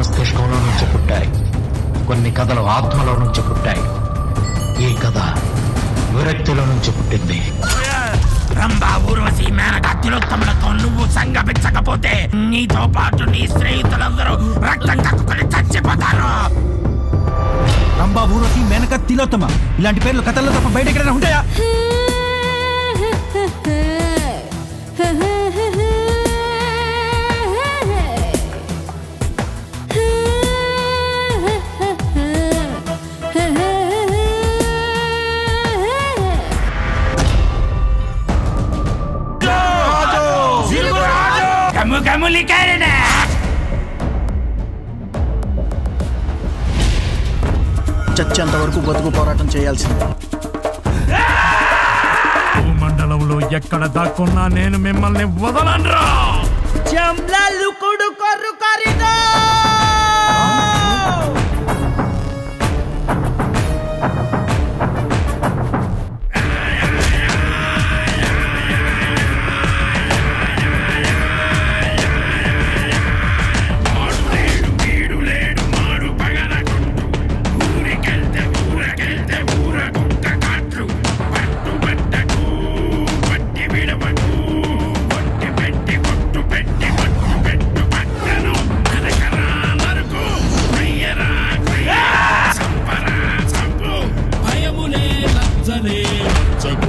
మస్తిష్కంలో నుంచి పుట్టాయి, కొన్ని కథలు ఆత్మలో నుంచి పుట్టాయి. ఈ కథ విరక్తిలో నుంచి పుట్టింది. రంభా, ఊర్వశి, మేనక, తిలోత్తములతో నువ్వు సంగపించకపోతే నీతో పాటు నీ స్నేహితులందరూ రక్తం కక్కుకొని చచ్చిపోతారు. రంభా, ఊర్వశి, మేనక, తిలోత్తమ ఇలాంటి పేర్లు కథల్లో తప్ప బయట ఎక్కడైనా ఉంటాయా? చచ్చేంత వరకు బతుకు పోరాటం చేయాల్సింది. మండలంలో ఎక్కడ దాక్కున్నా నేను మిమ్మల్ని వదలనురా.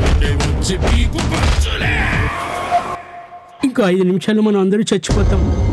ఇంకో 5 నిమిషాలు మనం అందరూ చచ్చిపోతాం.